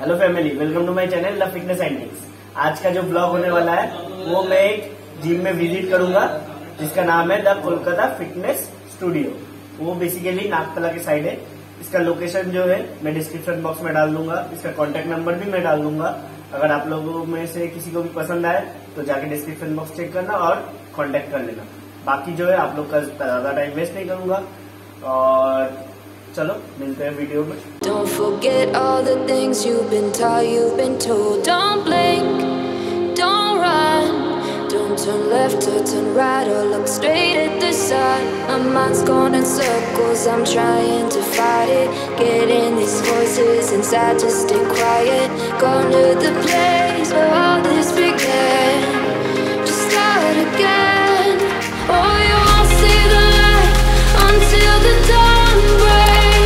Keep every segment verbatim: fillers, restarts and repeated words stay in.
Hello family, welcome to my channel the fitness antics. आज का जो ब्लॉग होने वाला है वो मैं एक जिम में विजिट करूंगा जिसका नाम है द कोलकाता फिटनेस स्टूडियो। वो बेसिकली नागतला के साइड है। इसका लोकेशन जो है मैं डिस्क्रिप्शन बॉक्स में डाल दूंगा। इसका कॉन्टेक्ट नंबर भी मैं डाल दूंगा। अगर आप लोगों में से किसी को भी पसंद आए तो जाके डिस्क्रिप्शन बॉक्स चेक करना और कॉन्टेक्ट कर लेना। बाकी जो है आप लोग का ज्यादा टाइम वेस्ट नहीं करूंगा और चलो मिलते हैं वीडियो में। Don't forget all the things you've been taught, you've been told. Don't blink, don't run, don't turn left or turn right or look straight at the sun. My mind's going in circles, I'm trying to fight it. Getting these voices inside to stay quiet. Gone to the place where all this began. Just start again. Oh, you won't see the light until the dawn breaks.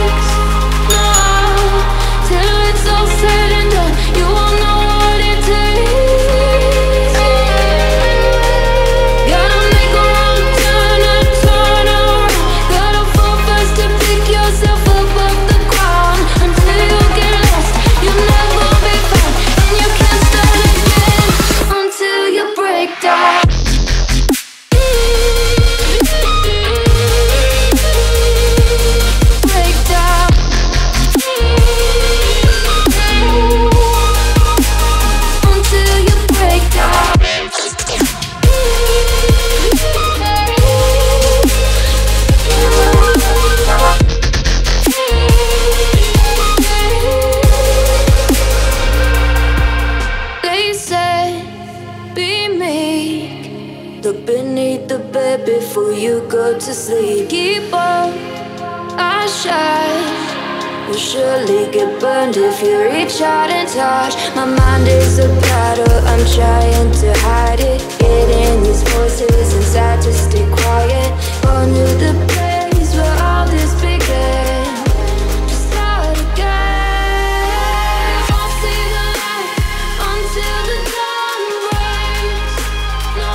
Look beneath the bed before you go to sleep. Keep on, I shine. You'll surely get burned if you reach out and touch. My mind is a battle, I'm trying to hide it. Getting these voices inside to stay quiet. On to the place where all this began. Just start again. Won't see the light until the dawn breaks. No.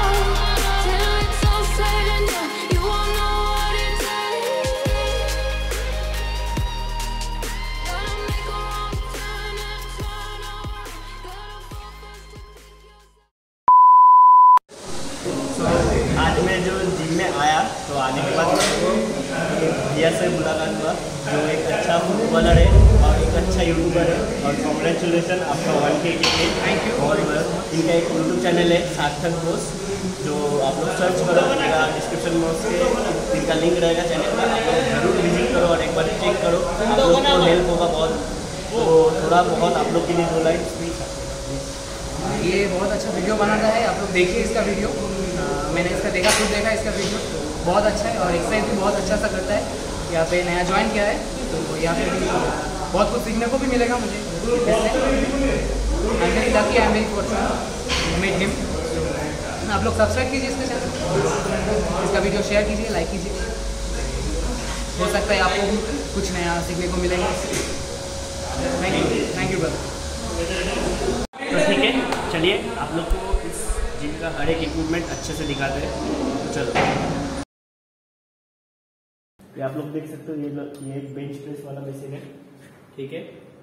आज मैं जो gym में आया तो आने के बाद भैया से मुलाकात हुआ जो एक अच्छा फुटबॉलर है और एक अच्छा यूट्यूबर है। और कॉन्ग्रेचुलेसन आपका वन के के लिए। Thank you. और इनका एक यूट्यूब चैनल है सार्थक बोस, जो आप लोग सर्च करो, मेरा डिस्क्रिप्शन बॉक्स के इनका लिंक रहेगा चैनल का। आप लोग जरूर विजिट करो और एक बार चेक करो, आप लोग को हेल्प होगा बहुत। तो थोड़ा बहुत आप लोग के लिए दो लाइन स्पीच। ये बहुत अच्छा वीडियो बनाता है, आप लोग देखिए इसका वीडियो। आ, मैंने इसका देखा, खुद देखा इसका वीडियो, बहुत अच्छा है और एक्सरसाइज भी बहुत अच्छा सा करता है। यहाँ पे नया ज्वाइन किया है तो यहाँ पे भी बहुत कुछ सीखने को भी मिलेगा मुझे। I am very lucky, I am very fortunate met him. आप लोग सब्सक्राइब कीजिए इसके चैनल, इसका वीडियो शेयर कीजिए, लाइक कीजिए। हो सकता है आपको कुछ नया सीखने को मिलेगा। Thank you, thank you brother. तो ठीक है, चलिए आप लोग को इस जिम का हर एक इक्विपमेंट अच्छे से दिखाते हैं। तो चलो, ये आप लोग देख सकते हो, ये ये एक बेंच प्रेस वाला मशीन है, ठीक है।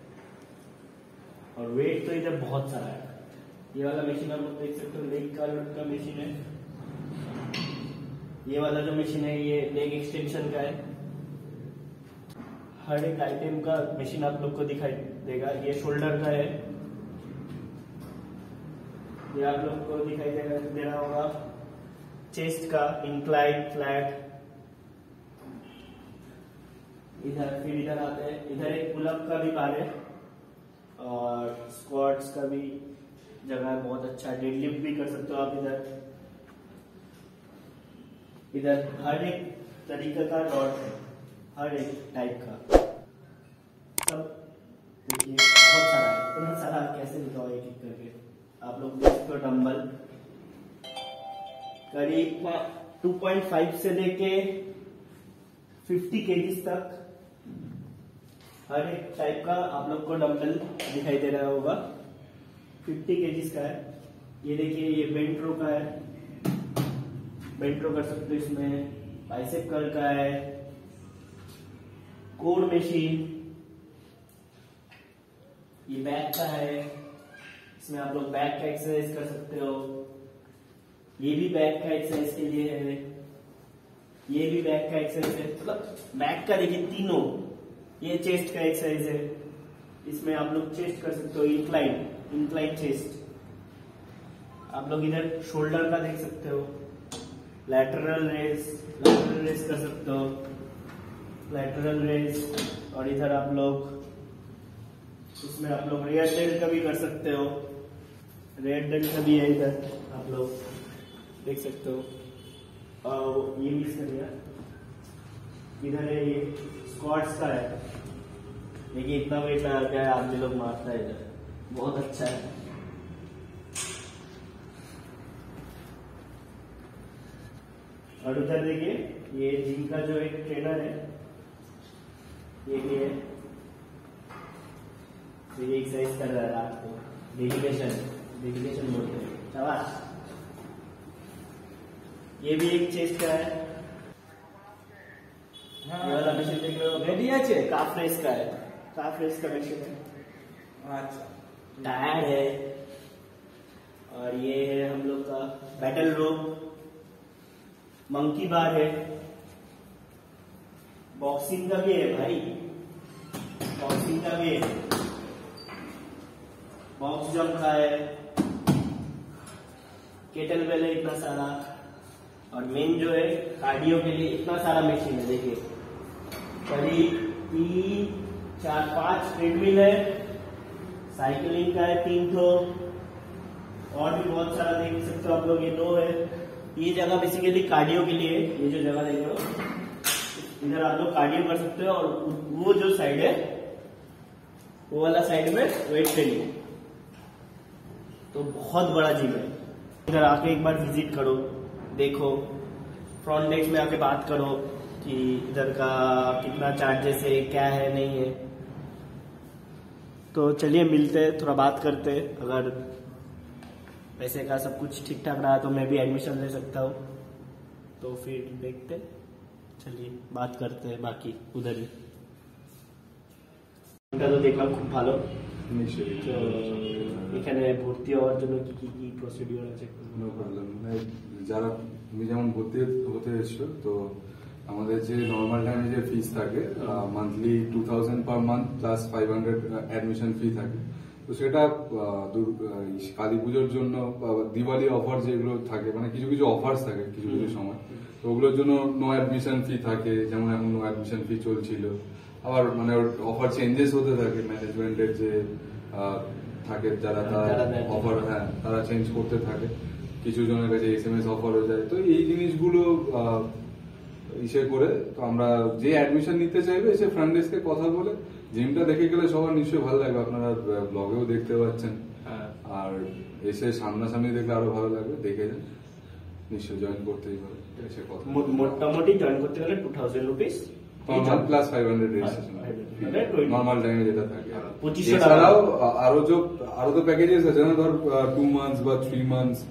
और वेट तो इधर बहुत सारा है। ये वाला मशीन आप लोग देख सकते हो, लेग का का मशीन है। ये वाला जो मशीन है ये लेग एक्सटेंशन का है। हर एक आइटम का मशीन आप लोग को दिखाई देगा। ये शोल्डर का है, ये आप लोग को दिखाई दे दे रहा होगा। चेस्ट का इंक्लाइन फ्लैट। इधर फिर इधर आते हैं, इधर एक पुलअप का भी बार है और स्क्वाट्स का भी जगह है, बहुत अच्छा। डेडलिफ्ट भी कर सकते हो आप इधर। इधर हर एक तरीके का रॉड है, हर एक टाइप का। सब देखिए बहुत सारा है, इतना सारा कैसे दिखाओ एक एक करके। आप लोग देख सकते हो डंबल करीब टू पॉइंट फाइव से लेके फिफ्टी केजीज तक हर एक टाइप का आप लोग को डंबल दिखाई दे रहा होगा। फिफ्टी केजीज का है। ये देखिए, ये बेंट रो का है, बेंट रो कर सकते हो इसमें। बाइसेप कर्ल का है, कोड मशीन, ये बैक का है, इसमें आप लोग बैक का एक्सरसाइज कर सकते हो। ये भी बैक का एक्सरसाइज के लिए है, ये भी बैक का एक्सरसाइज है, मतलब बैक का देखिए तीनों। ये चेस्ट का एक्सरसाइज है, इसमें आप लोग चेस्ट कर सकते हो, इंक्लाइन इंक्लाइन चेस्ट। आप लोग इधर शोल्डर का देख सकते हो, लैटरल रेस, लैटरल रेस कर सकते हो, लैटरल रेस। और इधर आप लोग इसमें आप लोग रेयर डेल्ट का भी कर सकते हो, रेयर डेल्ट का भी है इधर, आप लोग देख सकते हो। और ये भी कर इधर है, ये स्क्वाट्स का है। देखिए इतना वेट लगा क्या है, आदमी लोग मारता है इधर, बहुत अच्छा है। और उधर देखिए ये जिम का जो एक ट्रेनर है, ये भी है, तो ये एक्सरसाइज कर रहा है रात को, डेडिकेशन डेडिकेशन बोलते हैं, शाबाश। ये भी एक चेस्ट का है, ये वाला मशीन देख रहे हो, रेडी है, काफ रेस का है, काफ रेस का मशीन है। अच्छा, टायर है। और ये है हम लोग का बैटल रोप, मंकी बार है, बॉक्सिंग का भी है भाई, बॉक्सिंग का भी है, बॉक्स जंप का है, केटल बेल है इतना सारा। और मेन जो है कार्डियो के लिए इतना सारा मशीन है, देखिए करीब तीन चार पांच ट्रेडमिल है, साइकिलिंग का है तीन ठो, और भी बहुत सारा देख सकते हो आप लोग। ये दो है, ये जगह बेसिकली कार्डियो के लिए, ये जो जगह देख रहे हो इधर आप लोग कार्डियो कर सकते हो। और वो जो साइड है, वो वाला साइड में वेट ट्रेनिंग, तो बहुत बड़ा जिम है। इधर आके एक बार विजिट करो, देखो, फ्रंट डेस्क में आके बात करो कि इधर का कितना चार्जेस है, क्या है नहीं है। तो चलिए मिलते हैं, थोड़ा बात करते हैं। अगर पैसे का सब कुछ ठीक ठाक रहा तो मैं भी एडमिशन ले सकता हूँ, तो फिर देखते, चलिए बात करते हैं बाकी उधर ही। এটা তো দেখলাম খুব ভালো, এখানে ভর্তি হওয়ার জন্য কি কি কি প্রসিডিওর আছে? No problem. যারা তুমি যেমন ভর্তি হতে এসছো, তো আমাদের যে নর্মাল টাইমে যে ফিস থাকে monthly two thousand per month plus five hundred admission fee থাকে। তো সেটা কালী পুজোর জন্য, দিওয়ালি অফার যেগুলো থাকে, মানে কিছু কিছু অফার্স থাকে কিছু কিছু সময়, তো ওগুলোর জন্য নো অ্যাডমিশন ফি থাকে। যেমন এখন নো অ্যাডমিশন ফি চলছিল, আবার মানে অফার চেঞ্জেস হতে থাকে, ম্যানেজমেন্টের যে থাকে যারা তারা অফার, হ্যাঁ তারা চেঞ্জ করতে থাকে। কিছু জনের কাছে এস এম এস অফার হয়ে যায়। তো এই জিনিসগুলো ইসে করে, তো আমরা যে অ্যাডমিশন নিতে চাইবে সে ফ্রন্ট ডেস্কে কথা বলে, জিমটা দেখে গেলে সবার নিশ্চয়ই ভালো লাগবে, আপনারা ব্লগেও দেখতে পাচ্ছেন, আর এসে সামনাসামনি দেখলে আরো ভালো লাগবে। দেখে যান, নিশ্চয়ই জয়েন করতেই পারে। এসে কথা মোটামুটি জয়েন করতে গেলে two thousand rupees plus five hundred registration normal টাইমে যেটা থাকে। পঁচিশশো এছাড়াও আরো যে আরো তো প্যাকেজেস আছে না, ধর টু মান্থস বা থ্রি মান্থস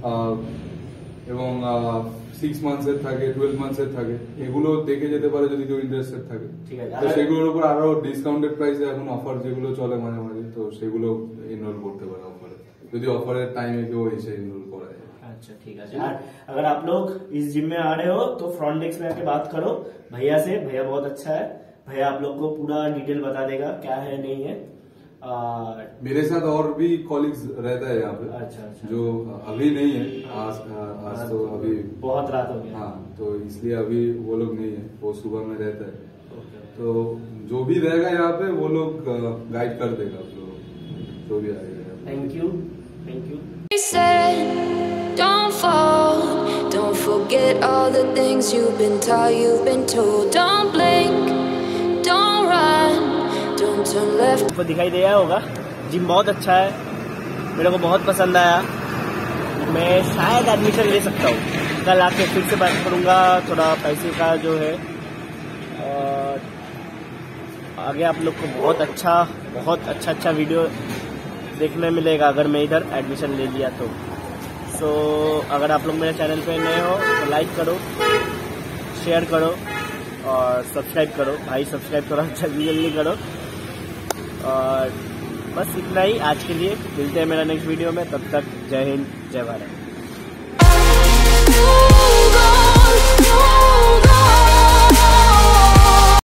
এবং সিক্স মান্থস এর থাকে, টুয়েলভ মান্থস এর থাকে, এগুলো দেখে যেতে পারে যদি কেউ ইন্টারেস্টেড থাকে। তো সেগুলোর উপর আরো ডিসকাউন্টেড প্রাইসে এখন অফার যেগুলো চলে মাঝে মাঝে, তো সেগুলো এনরোল করতে পারে অফারে, যদি অফারের টাইমে কেউ এসে এনরোল করা যায়। अच्छा ठीक है। और अगर आप लोग इस जिम में आ रहे हो तो फ्रंट डेस्क में आके बात करो भैया से, भैया बहुत अच्छा है, भैया आप लोग को पूरा डिटेल बता देगा क्या है नहीं है। और मेरे साथ और भी कॉलीग्स रहता है यहाँ पे, अच्छा अच्छा, जो अभी नहीं है, आज आज तो अभी बहुत रात हो गया, हाँ तो इसलिए अभी वो लोग नहीं है, वो सुबह में रहता है। तो जो भी रहेगा यहाँ पे वो लोग गाइड कर देगा आप लोग, जो भी आएगा। Thank you thank you. Don't fall, don't forget all the things you've been taught, you've been told. Don't blink, don't run, don't turn left. आपको दिखाई दिया होगा, जिम बहुत अच्छा है, मेरे को बहुत पसंद आया, मैं शायद एडमिशन ले सकता हूँ। कल आके फिर से बात करूँगा, थोड़ा पैसे का जो है, और आगे आप लोग को बहुत अच्छा बहुत अच्छा अच्छा वीडियो देखने मिलेगा अगर मैं इधर एडमिशन ले लिया तो। सो so, अगर आप लोग मेरे चैनल पे नए हो तो लाइक करो, शेयर करो और सब्सक्राइब करो, भाई सब्सक्राइब करो, जल्दी जल्दी करो। और बस इतना ही आज के लिए, मिलते हैं मेरा नेक्स्ट वीडियो में, तब तक जय हिंद जय भारत।